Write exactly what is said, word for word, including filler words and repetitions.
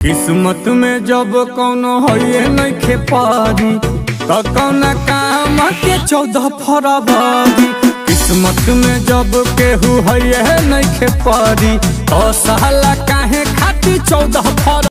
किस्मत में जब कौनो है नइखे पारी तो कौन काम के चौदह फरवरी। किस्मत में जब केहू है नइखे पारी तो साला काहे खातिर चौदह फरवरी।